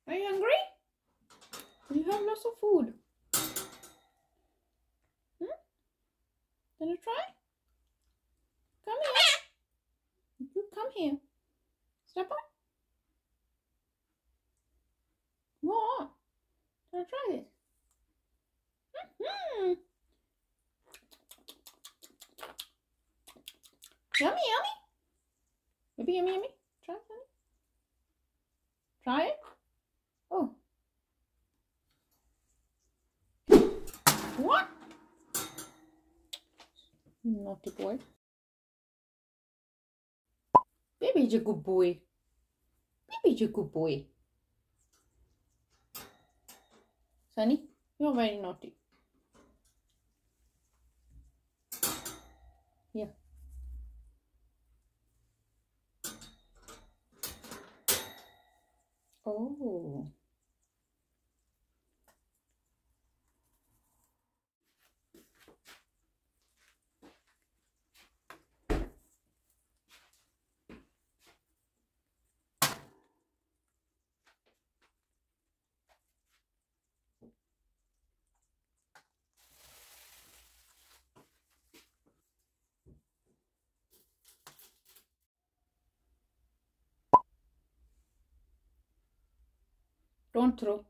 Are you hungry? You have lots of food. Wanna try? Come here. You come here. Step up. What? Wanna try this? Yummy, yummy. Maybe yummy, yummy. Try it, honey. Try it. Oh. What? You naughty boy. Baby's a good boy. Baby's a good boy. Sunny, you're very naughty. Here. Oh. Don't throw.